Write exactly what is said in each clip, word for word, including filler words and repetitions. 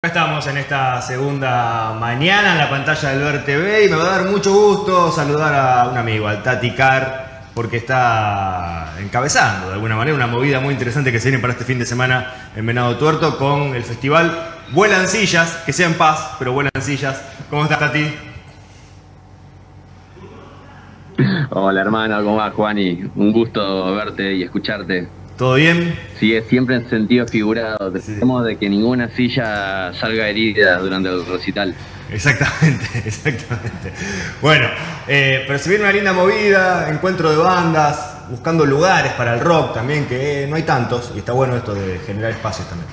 Estamos en esta segunda mañana en la pantalla del Ver T V y me va a dar mucho gusto saludar a un amigo, al Tati Car, porque está encabezando de alguna manera una movida muy interesante que se viene para este fin de semana en Venado Tuerto con el festival Vuelan Sillas, que sea en paz, pero vuelan sillas. ¿Cómo estás, Tati? Hola hermano, ¿cómo vas, Juani? Un gusto verte y escucharte. ¿Todo bien? Sí, es siempre en sentido figurado. Sí. Tratemos de que ninguna silla salga herida durante el recital. Exactamente, exactamente. Bueno, eh, pero se viene una linda movida, encuentro de bandas, buscando lugares para el rock también, que no hay tantos, y está bueno esto de generar espacios también.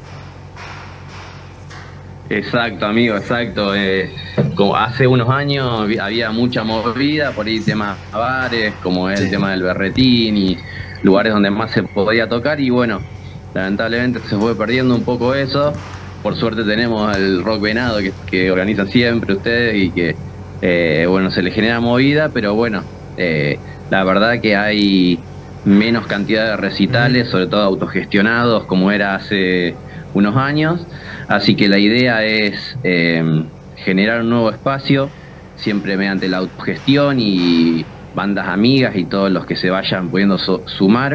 Exacto, amigo, exacto. Eh, como hace unos años había mucha movida, por ahí temas bares, como es Sí. el tema del berretín y lugares donde más se podía tocar, y bueno, lamentablemente se fue perdiendo un poco eso. Por suerte tenemos el Rock Venado que, que organizan siempre ustedes y que eh, bueno, se le genera movida, pero bueno, eh, la verdad que hay menos cantidad de recitales, sobre todo autogestionados como era hace unos años, así que la idea es eh, generar un nuevo espacio, siempre mediante la autogestión y bandas amigas y todos los que se vayan pudiendo so sumar,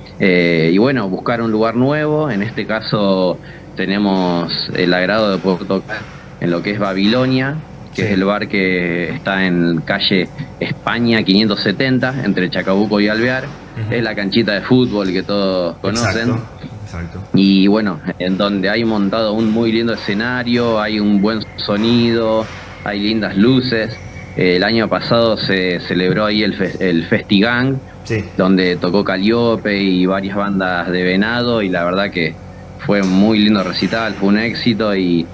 eh, y bueno, buscar un lugar nuevo. En este caso tenemos el agrado de poder tocar en lo que es Babilonia, que sí. Es el bar que está en calle España quinientos setenta, entre Chacabuco y Alvear. Uh-huh. Es la canchita de fútbol que todos conocen. Exacto. Exacto. Y bueno, en donde hay montado un muy lindo escenario, hay un buen sonido, hay lindas luces. El año pasado se celebró ahí el, fe el Festigang, sí. Donde tocó Calliope y varias bandas de Venado, y la verdad que fue un muy lindo recital, fue un éxito, y,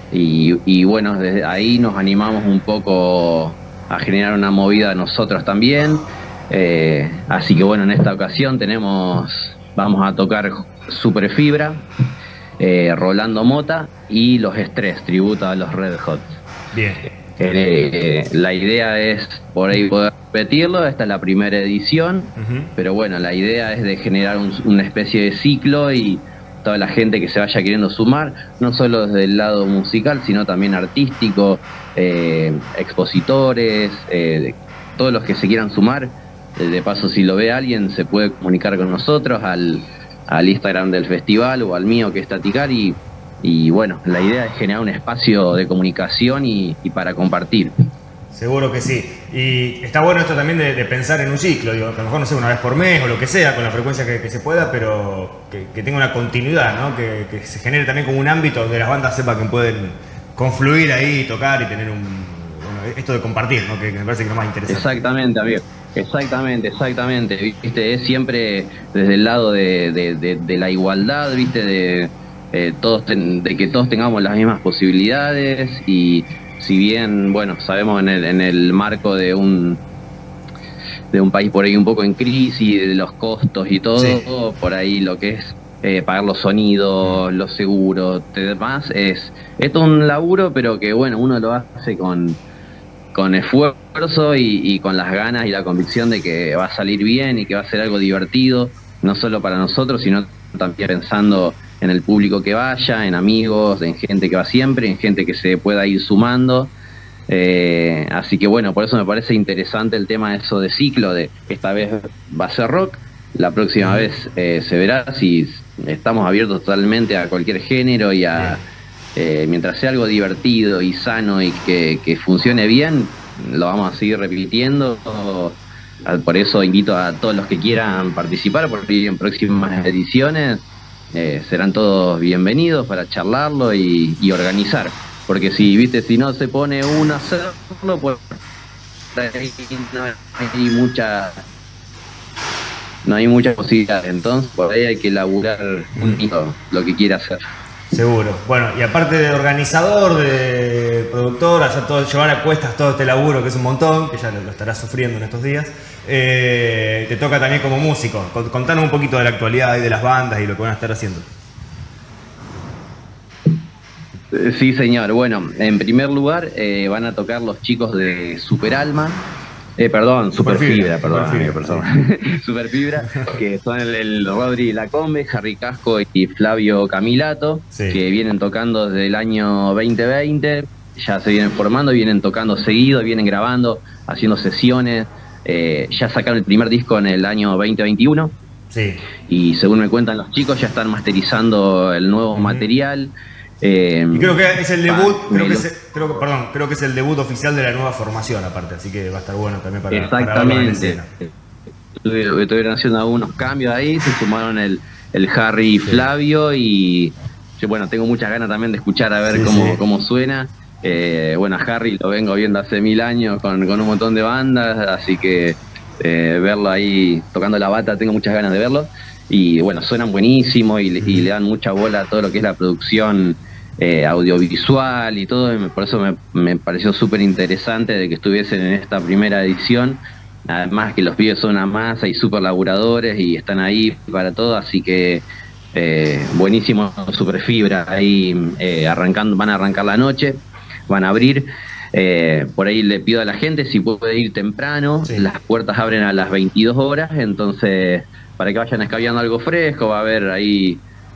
y, y bueno, desde ahí nos animamos un poco a generar una movida nosotros también. Eh, así que bueno, en esta ocasión tenemos, vamos a tocar Superfibra, eh, Rolando Mota y Los Estrés, tributo a los Red Hot. Bien. Eh, la idea es por ahí poder repetirlo. Esta es la primera edición, uh-huh. Pero bueno, la idea es de generar un, una especie de ciclo y toda la gente que se vaya queriendo sumar, no solo desde el lado musical, sino también artístico, eh, expositores, eh, todos los que se quieran sumar. De paso, si lo ve alguien, se puede comunicar con nosotros al, al Instagram del festival o al mío, que es Tati Car, y Y bueno, la idea es generar un espacio de comunicación y, y para compartir. Seguro que sí. Y está bueno esto también de, de pensar en un ciclo, digo, que a lo mejor no sé, una vez por mes o lo que sea, con la frecuencia que, que se pueda, pero que, que tenga una continuidad, ¿no? Que, que se genere también como un ámbito donde las bandas sepan que pueden confluir ahí, tocar y tener un... Bueno, esto de compartir, ¿no? Que, que me parece que es lo más interesante. Exactamente, amigo. Exactamente, exactamente. ¿Viste? Es siempre desde el lado de, de, de, de la igualdad, ¿viste? De... Eh, todos ten, de que todos tengamos las mismas posibilidades, y si bien, bueno, sabemos en el, en el marco de un de un país por ahí un poco en crisis, de los costos y todo, sí. Por ahí lo que es eh, pagar los sonidos, los seguros, demás, es esto es un laburo, pero que bueno, uno lo hace con, con esfuerzo y, y con las ganas y la convicción de que va a salir bien y que va a ser algo divertido, no solo para nosotros, sino también pensando en el público que vaya, en amigos, en gente que va siempre, en gente que se pueda ir sumando. Eh, así que bueno, por eso me parece interesante el tema de eso de ciclo, de que esta vez va a ser rock, la próxima vez eh, se verá si estamos abiertos totalmente a cualquier género y a, eh, mientras sea algo divertido y sano y que, que funcione bien, lo vamos a seguir repitiendo. Por eso invito a todos los que quieran participar, porque en próximas ediciones Eh, serán todos bienvenidos para charlarlo y, y organizar, porque si viste si no se pone uno a hacerlo, pues ahí no hay mucha no hay mucha posibilidad, entonces por ahí hay que laburar un poquito lo que quiera hacer. Seguro. Bueno, y aparte de organizador, de productor, hacer todo, llevar a cuestas todo este laburo, que es un montón, que ya lo, lo estarás sufriendo en estos días, eh, te toca también como músico. Contanos un poquito de la actualidad y de las bandas y lo que van a estar haciendo. Sí, señor. Bueno, en primer lugar eh, van a tocar los chicos de Super Alma, Eh, perdón, Superfibra, Superfibra, perdón, Superfibra, persona. Superfibra, que son el, el Rodri Lacombe, Harry Casco y Flavio Camilato, Sí. que vienen tocando desde el año veinte veinte, ya se vienen formando, vienen tocando seguido, vienen grabando, haciendo sesiones, eh, ya sacaron el primer disco en el año veinte veintiuno. Sí. Y según me cuentan los chicos, ya están masterizando el nuevo uh-huh. material. Eh, y creo que es el debut, creo que es, creo que, perdón, creo que es el debut oficial de la nueva formación aparte, así que va a estar bueno también para, exactamente. Para Estuvieron, estuvieron haciendo algunos cambios ahí, se sumaron el, el Harry y sí. Flavio, y yo, bueno, tengo muchas ganas también de escuchar a ver sí, cómo, sí. cómo suena. Eh, bueno, a Harry lo vengo viendo hace mil años con, con un montón de bandas, así que eh, verlo ahí tocando la bata, tengo muchas ganas de verlo. Y bueno, suenan buenísimo y, y le dan mucha bola a todo lo que es la producción eh, audiovisual y todo, y por eso me, me pareció súper interesante de que estuviesen en esta primera edición. Además que los pibes son una masa y súper laburadores y están ahí para todo, así que eh, buenísimo Superfibra, ahí eh, arrancando, van a arrancar la noche, van a abrir. Eh, por ahí le pido a la gente si puede ir temprano, sí. Las puertas abren a las veintidós horas, entonces para que vayan escabeando algo fresco, va a haber ahí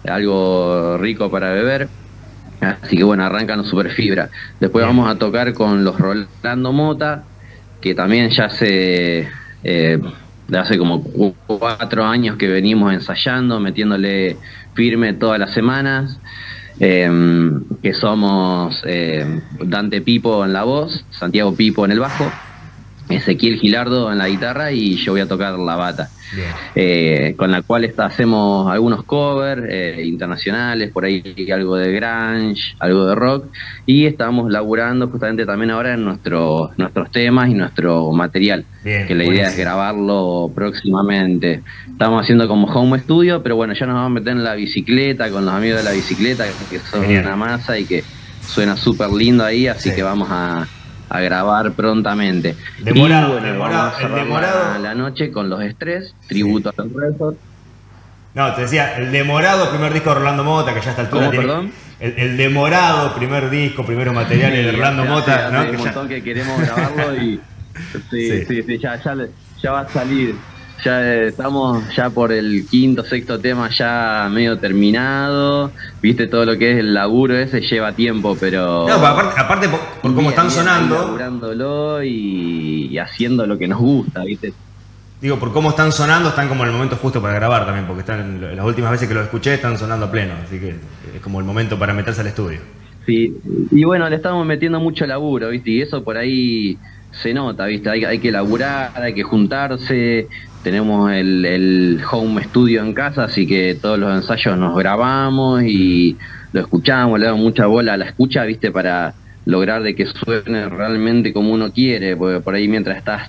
algo rico para beber. Así que bueno, arrancan los Superfibra. Después Bien. Vamos a tocar con los Rolando Mota, que también ya hace, eh, hace como cuatro años que venimos ensayando, metiéndole firme todas las semanas. Eh, que somos eh, Dante Pipo en la voz, Santiago Pipo en el bajo, Ezequiel Gilardo en la guitarra y yo voy a tocar la bata. Eh, con la cual está, hacemos algunos covers eh, internacionales, por ahí algo de grunge, algo de rock, y estamos laburando justamente también ahora en nuestros nuestros temas y nuestro material. Bien, que la idea es grabarlo próximamente. Estamos haciendo como home studio, pero bueno, ya nos vamos a meter en la bicicleta con los amigos de la bicicleta, que son Bien. Una masa y que suena súper lindo ahí, así sí. que vamos a a grabar prontamente. Demorado, y bueno, demorado, vamos a cerrar demorado. La, la noche con los Estrés, tributo sí. a los Red Hot. No, te decía, el demorado primer disco de Orlando Mota, que ya a esta altura ¿Cómo, tiene, perdón? El, el demorado primer disco, primero material de Orlando ya, Mota, ya, ¿no? Hay que un ya... montón que queremos grabarlo y sí, sí, sí, sí ya, ya, ya va a salir. Ya eh, estamos ya por el quinto, sexto tema ya medio terminado. Viste, todo lo que es el laburo ese lleva tiempo, pero... No, pero aparte, aparte por, por cómo están bien, sonando... Laburándolo y, y haciendo lo que nos gusta, viste. Digo, por cómo están sonando, están como en el momento justo para grabar también, porque están las últimas veces que los escuché están sonando a pleno, así que es como el momento para meterse al estudio. Sí, y bueno, le estamos metiendo mucho laburo, viste, y eso por ahí se nota, viste, hay, hay que laburar, hay que juntarse. Tenemos el, el home studio en casa, así que todos los ensayos nos grabamos y lo escuchamos, le damos mucha bola a la escucha, viste, para lograr de que suene realmente como uno quiere, porque por ahí mientras estás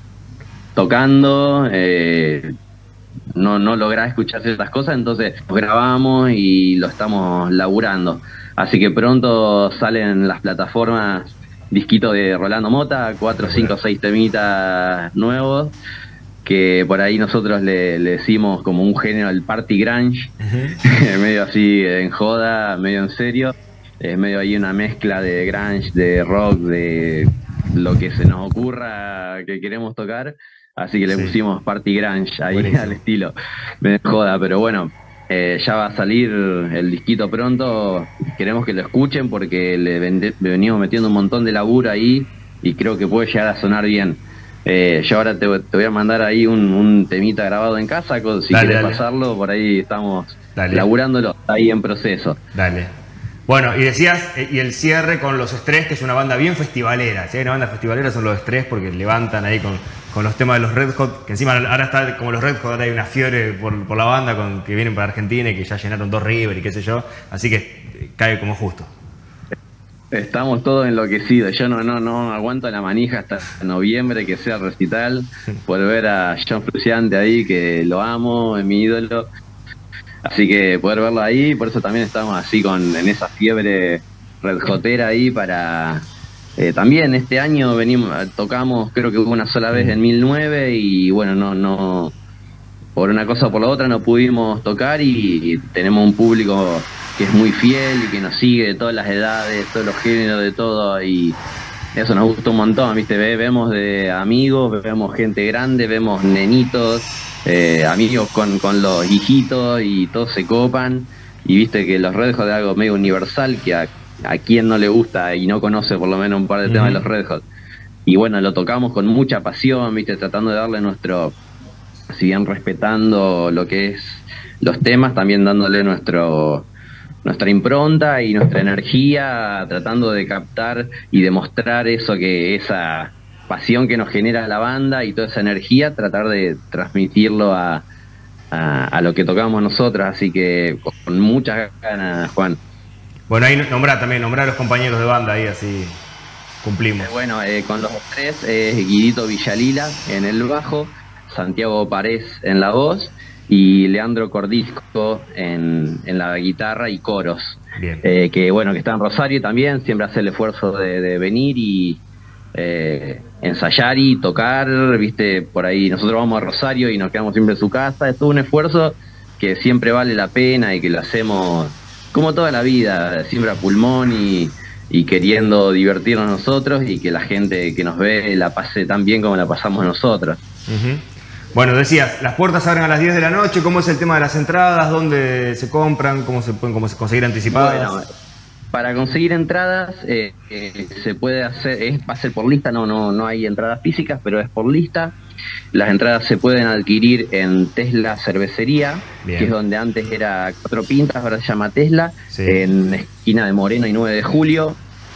tocando eh, no, no lográs escuchar ciertas cosas, entonces lo grabamos y lo estamos laburando. Así que pronto salen las plataformas disquito de Rolando Mota, cuatro, cinco, seis temitas nuevos, que por ahí nosotros le, le decimos como un género el party grunge, uh-huh. medio así en joda, medio en serio, es medio ahí una mezcla de grunge, de rock, de lo que se nos ocurra que queremos tocar, así que le sí. pusimos party grunge ahí Buenísimo. Al estilo, medio en joda, pero bueno, eh, ya va a salir el disquito pronto, queremos que lo escuchen porque le, vende, le venimos metiendo un montón de laburo ahí y creo que puede llegar a sonar bien. Eh, yo ahora te, te voy a mandar ahí un, un temita grabado en casa, si dale, querés dale. pasarlo, por ahí estamos dale. laburándolo, ahí en proceso. Dale. Bueno, y decías, y el cierre con los Estrés, que es una banda bien festivalera. Si hay una banda festivalera son los Estrés porque levantan ahí con, con los temas de los Red Hot, que encima ahora está como los Red Hot, ahora hay una fiebre por, por la banda con, que vienen para Argentina y que ya llenaron dos River y qué sé yo, así que cae como justo. Estamos todos enloquecidos. Yo no no no aguanto la manija hasta noviembre que sea el recital, por ver a John Frusciante ahí, que lo amo, es mi ídolo. Así que poder verlo ahí, por eso también estamos así con en esa fiebre red hotera ahí para... Eh, también este año venimos tocamos, creo que hubo una sola vez en mil nueve y bueno, no no por una cosa o por la otra no pudimos tocar y, y tenemos un público que es muy fiel y que nos sigue de todas las edades, todos los géneros, de todo, y eso nos gusta un montón, ¿viste? Ve, vemos de amigos, vemos gente grande, vemos nenitos, eh, amigos con, con los hijitos y todos se copan. Y viste que los Red Hot es algo medio universal, que a, a quien no le gusta y no conoce por lo menos un par de temas de los Red Hot. Y bueno, lo tocamos con mucha pasión, viste, tratando de darle nuestro, si bien respetando lo que es los temas, también dándole nuestro nuestra impronta y nuestra energía, tratando de captar y demostrar eso, que esa pasión que nos genera la banda y toda esa energía, tratar de transmitirlo a, a, a lo que tocamos nosotros, así que con muchas ganas, Juan. Bueno, ahí nombrá también, nombrá a los compañeros de banda ahí, así cumplimos. Eh, bueno, eh, con los tres es eh, Guidito Villalila en el bajo, Santiago Párez en la voz y Leandro Cordisco en, en la guitarra y coros. Bien. Eh, que bueno, que está en Rosario también, siempre hace el esfuerzo de, de venir y eh, ensayar y tocar, viste, por ahí nosotros vamos a Rosario y nos quedamos siempre en su casa. Es todo un esfuerzo que siempre vale la pena y que lo hacemos como toda la vida, siempre a pulmón y, y queriendo divertirnos nosotros y que la gente que nos ve la pase tan bien como la pasamos nosotros. Uh-huh. Bueno, decías, las puertas abren a las diez de la noche. ¿Cómo es el tema de las entradas? ¿Dónde se compran? ¿Cómo se pueden cómo se conseguir anticipadas? Bueno, para conseguir entradas eh, eh, se puede hacer, es, va a ser por lista, no, no, no hay entradas físicas, pero es por lista. Las entradas se pueden adquirir en Tesla Cervecería, Bien. que es donde antes era Cuatro Pintas, ahora se llama Tesla, sí. en esquina de Moreno y nueve de julio.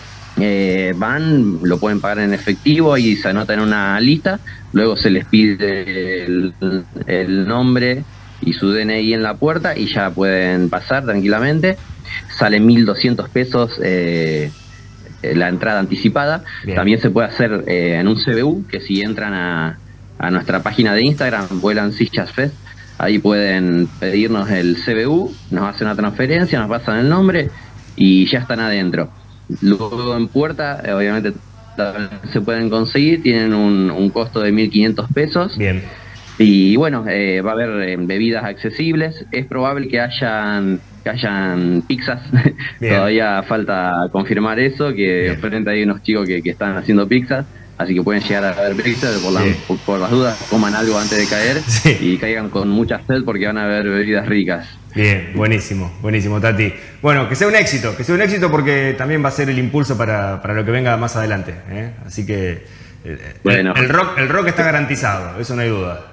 Eh, van, lo pueden pagar en efectivo y se anotan en una lista, luego se les pide el, el nombre y su D N I en la puerta y ya pueden pasar tranquilamente. Sale mil doscientos pesos eh, la entrada anticipada. Bien. También se puede hacer eh, en un C B U, que si entran a, a nuestra página de Instagram, Vuelan Sillas Fest, ahí pueden pedirnos el C B U, nos hacen una transferencia, nos pasan el nombre y ya están adentro. Luego en puerta, eh, obviamente se pueden conseguir, tienen un, un costo de mil quinientos pesos. Bien. Y bueno, eh, va a haber eh, bebidas accesibles. Es probable que hayan, que hayan pizzas. Todavía falta confirmar eso, que Bien. frente hay unos chicos que, que están haciendo pizzas. Así que pueden llegar a haber pizzas, por, la, sí. por, por las dudas, coman algo antes de caer sí. y caigan con mucha sed porque van a haber bebidas ricas. Bien, buenísimo, buenísimo, Tati. Bueno, que sea un éxito, que sea un éxito porque también va a ser el impulso para, para lo que venga más adelante, ¿eh? Así que eh, bueno. el, el, rock, el rock está garantizado, eso no hay duda.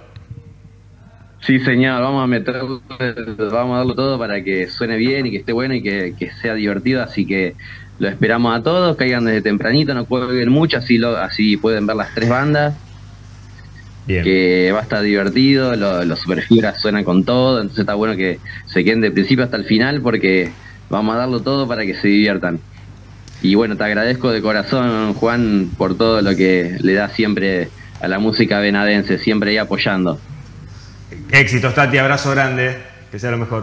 Sí, señor, vamos a meter, vamos a darlo todo para que suene bien y que esté bueno y que, que sea divertido, así que lo esperamos a todos, caigan desde tempranito, no cuelguen mucho, así, lo, así pueden ver las tres bandas. Bien. Que va a estar divertido, lo, los Superfibras suenan con todo, entonces está bueno que se queden de principio hasta el final porque vamos a darlo todo para que se diviertan. Y bueno, te agradezco de corazón, Juan, por todo lo que le da siempre a la música venadense, siempre ahí apoyando. Éxitos, Tati, abrazo grande, que sea lo mejor.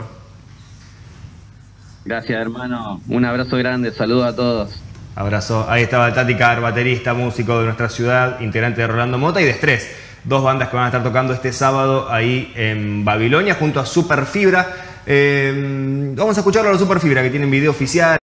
Gracias, hermano, un abrazo grande, saludos a todos. Abrazo, ahí estaba Tati Carr, baterista, músico de nuestra ciudad, integrante de Rolando Mota y de Estrés. Dos bandas que van a estar tocando este sábado ahí en Babilonia junto a Superfibra. Eh, vamos a escucharlo a los Superfibra, que tienen video oficial.